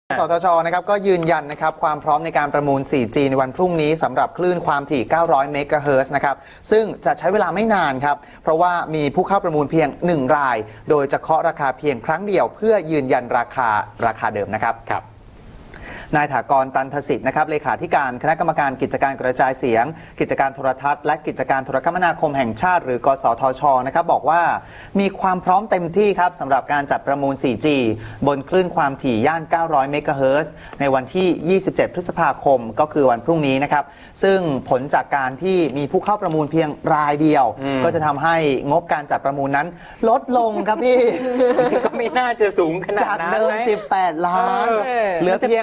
สทช.นะครับก็ยืนยันนะครับความพร้อมในการประมูล 4G ในวันพรุ่งนี้สำหรับคลื่นความถี่ 900 เมกะเฮิรตซ์นะครับซึ่งจะใช้เวลาไม่นานครับเพราะว่ามีผู้เข้าประมูลเพียง 1 ราย โดยจะเคาะราคาเพียงครั้งเดียวเพื่อยืนยันราคาเดิมนะครับนายถากร ตันทสิทธิ์นะครับเลขาธิการคณะกรรมการกิจการกระจายเสียงกิจการโทรทัศน์และกิจการโทรคมนาคมแห่งชาติหรือกสทช.นะครับบอกว่ามีความพร้อมเต็มที่ครับสำหรับการจัดประมูล 4G บนคลื่นความถี่ย่าน 900 เมกะเฮิรตซ์ในวันที่ 27 พฤษภาคมก็คือวันพรุ่งนี้นะครับซึ่งผลจากการที่มีผู้เข้าประมูลเพียงรายเดียวก็จะทำให้งบการจัดประมูลนั้นลดลงครับพี่ก็ไม่น่าจะสูงขนาดนั้นจากเดิม 18 ล้านเหลือเพียง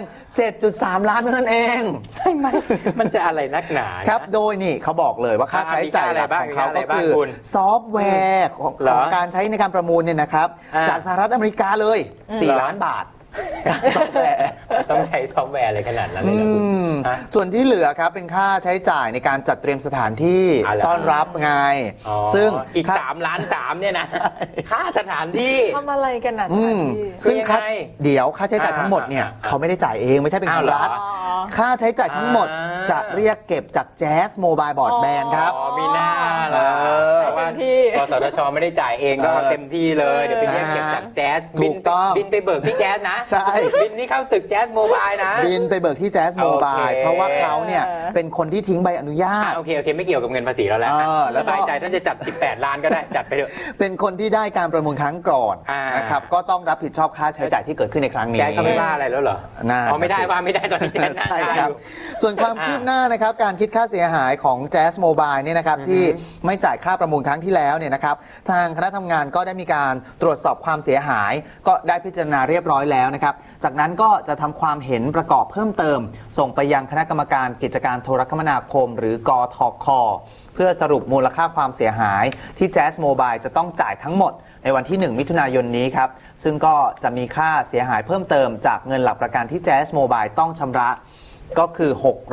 7.3 ล้านเท่านั้นเองใช่ไหมมันจะอะไรนักหนาครับโดยนี่เขาบอกเลยว่าค่าใช้จ่ายหลักของเขาก็คือซอฟต์แวร์ของการใช้ในการประมูลเนี่ยนะครับจากสหรัฐอเมริกาเลย 4 ล้านบาทต้องใช้ซอฟต์แวร์อะไรขนาดนั้นเลยนะคุณส่วนที่เหลือครับเป็นค่าใช้จ่ายในการจัดเตรียมสถานที่ต้อนรับไงซึ่งอีก3 ล้าน 3เนี่ยนะค่าสถานที่ทำอะไรกันนะซึ่งเดี๋ยวค่าใช้จ่ายทั้งหมดเนี่ยเขาไม่ได้จ่ายเองไม่ใช่เป็นของรัฐค่าใช้จ่ายทั้งหมดจะเรียกเก็บจากแจ๊สโมบายบรอดแบนด์ครับมีหน้าเพราะว่ากสทช.ไม่ได้จ่ายเองก็เต็มที่เลยเดี๋ยวไปเรียกเก็บจากแจ๊สบินไปเบิกที่แจ๊สนะใช่บินนี่เข้าตึกแจ๊สโมบายนะบินไปเบิกที่แจ๊สโมบายเพราะว่าเขาเนี่ยเป็นคนที่ทิ้งใบอนุญาตโอเคไม่เกี่ยวกับเงินภาษีแล้วแล้วสบายใจท่านจะจัด18 ล้านก็ได้จัดไปเถอะเป็นคนที่ได้การประมูลครั้งก่อนนะครับก็ต้องรับผิดชอบค่าใช้จ่ายที่เกิดขึ้นในครั้งนี้แจ๊สเขาไม่ว่าอะไรแล้วเหรอไม่ได้ว่าไม่ได้ตอนนี้แจ๊สใช่ครับส่วนความคืบหน้านะครับการคิดค่าเสียหายของแจ๊สโมบายเนี่ยนะครับที่ไม่จ่ายค่าประมูลครั้งที่แล้วเนี่ยนะครับทางคณะทำงานก็ได้มีการตรวจสอบความเสียหายก็ได้พิจารณาเรียบร้อยแล้วนะครับจากนั้นก็จะทำความเห็นประกอบเพิ่มเติมส่งไปยังคณะกรรมการกิจการโทรคมนาคมหรือกทค.เพื่อสรุปมูลค่าความเสียหายที่แจ๊สโมบายจะต้องจ่ายทั้งหมดในวันที่ 1 มิถุนายนนี้ครับซึ่งก็จะมีค่าเสียหายเพิ่มเติมจากเงินหลักประกันที่แจ๊สโมบายต้องชำระก็คือ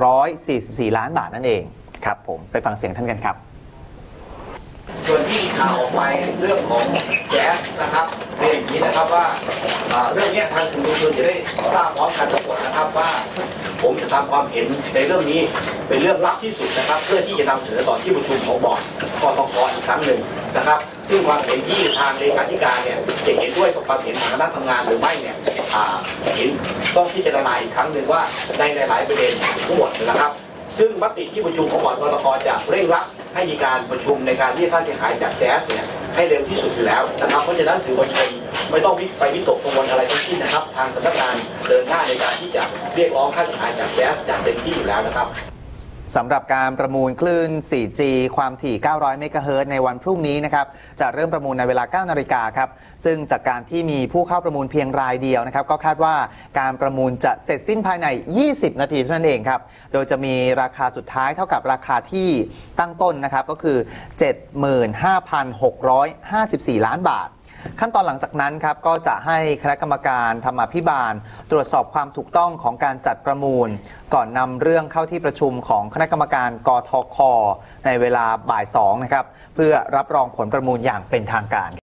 644 ล้านบาทนั่นเองครับผมไปฟังเสียงท่านกันครับส่วนที่ข่าวออกไปเรื่องของแจ๊สนะครับเรียนอย่างนี้นะครับว่าเรื่องนี้ทางสื่อมวลชนจะได้ทราบพร้อมกันทั้งหมดนะครับว่าผมจะทำความเห็นในเรื่องนี้เป็นเรื่องลับที่สุดนะครับเพื่อที่จะนำเสนอต่อที่ประชุมของบอร์ดกทค.อีกครั้งหนึ่งนะครับซึ่งความเห็นที่ทางเลขาธิการเนี่ยจะเห็นด้วยกับความเห็นทางคณะทำงานหรือไม่เนี่ยเห็นต้องพิจารณาอีกครั้งหนึ่งว่าในหลายๆประเด็นทั้งหมดนะครับซึ่งมติที่ประชุมของบอร์ดกทค.จะเร่งรัดให้มีการประชุมในการที่ค่าเสียหายจากแจ๊สเนี่ยให้เร็วที่สุดอยู่แล้วนะครับเพราะฉะนั้นสื่อมวลชนไม่ต้องไปวิตกกังวลอะไรทั้งสิ้นนะครับทางสำนักงานเดินหน้าในการที่จะเรียกร้องค่าเสียหายจากแจ๊สอย่างเต็มที่อยู่แล้วนะครับสำหรับการประมูลคลื่น 4G ความถี่ 900 เมกะเฮิรตซ์ในวันพรุ่งนี้นะครับจะเริ่มประมูลในเวลา 9 นาฬิกาครับซึ่งจากการที่มีผู้เข้าประมูลเพียงรายเดียวนะครับก็คาดว่าการประมูลจะเสร็จสิ้นภายใน 20 นาทีเท่านั้นเองครับโดยจะมีราคาสุดท้ายเท่ากับราคาที่ตั้งต้นนะครับก็คือ 75,654 ล้านบาทขั้นตอนหลังจากนั้นครับก็จะให้คณะกรรมการธรรมาภิบาลตรวจสอบความถูกต้องของการจัดประมูลก่อนนำเรื่องเข้าที่ประชุมของคณะกรรมการกทค.ในเวลาบ่าย 2นะครับเพื่อรับรองผลประมูลอย่างเป็นทางการ